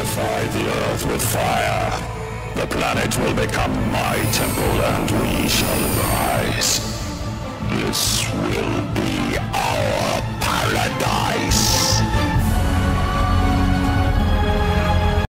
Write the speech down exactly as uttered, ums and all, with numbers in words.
purify the earth with fire. The planet will become my temple and we shall rise. This will be